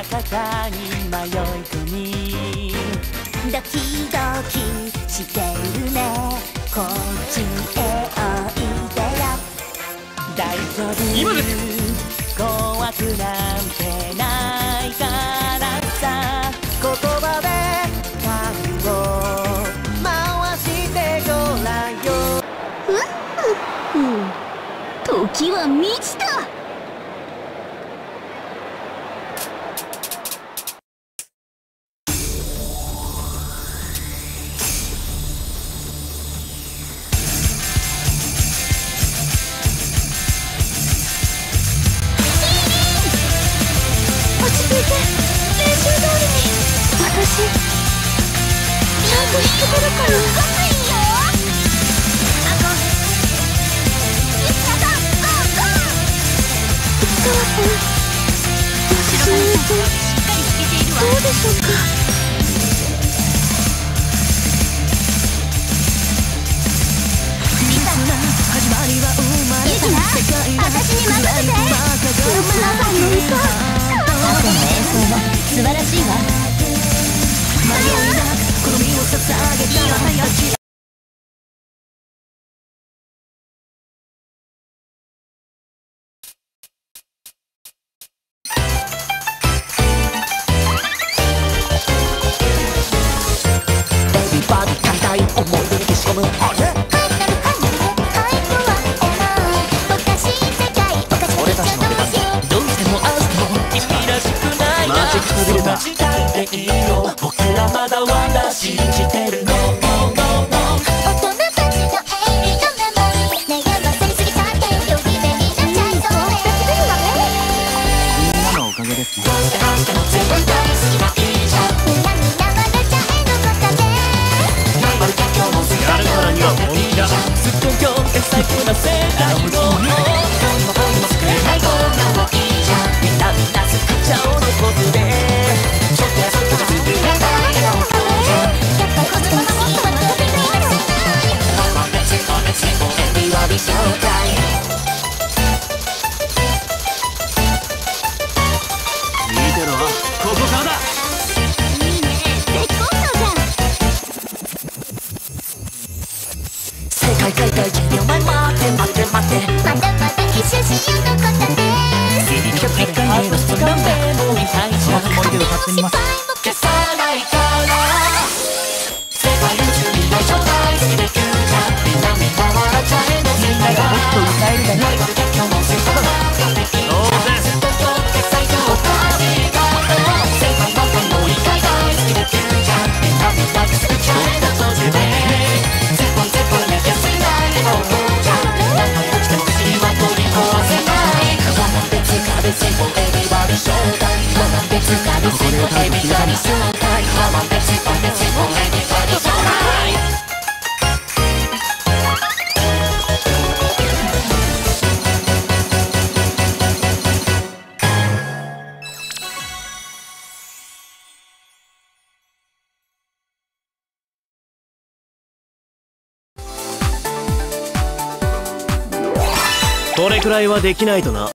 館に迷い込みドキドキしてるねこっちへおいでよ大丈夫今です怖くなんてないからさ言葉でファンを回してごらんよ時は満ちた。落ち着いて練習通りに。私ちゃんと弾けてるから。わかんないよ。市川さん、私の音しっかり弾けているわ。どうでしょうか。みんな始まりは生まれた世界だ。私に任せて。皆さんの歌でも演奏も素晴らしいわ。迷うな好みを捧げたら早ち思い出に消し込む俺たちの出番どうしても会うと君らしくないなマジックビルダー時代でいいよ僕らまだまだ信じてるの大人たちのエイリの名前悩ませすぎたってより目になっちゃいそうみんなのおかげですね。 どうしても全部大好きないいじゃんみんなまだちゃえの中でやるからには本気だ。 すっごいよって最高な世代の救えないものもいいじゃんみんな救っちゃおうのことでちょっとやそっとじゃ作れないよやっぱこのままもっと待ってくれないのママ別エビは美少会見てろここからだ。 いいね絶好調じゃん世界大会10秒前待って待って待ってまだまだ一瞬しようのことです 1回目のストランベもいないじゃんつもりで歌ってみます。 消さないから世界中に大丈夫大好きできるじゃんみんな笑っちゃえの世界がもっと歌えるだねライバル結局も世界が待っていい東京決済上おかしいから世界のファンも一回大好きできるじゃんみんな作っちゃえのとじで絶本に消せないのじゃんみんなの落ちても口は取り壊せない我慢別壁戦法エビバリ正体我慢別壁戦法エビバリ正体我慢別壁戦法エビバリ正体これくらいはできないとな。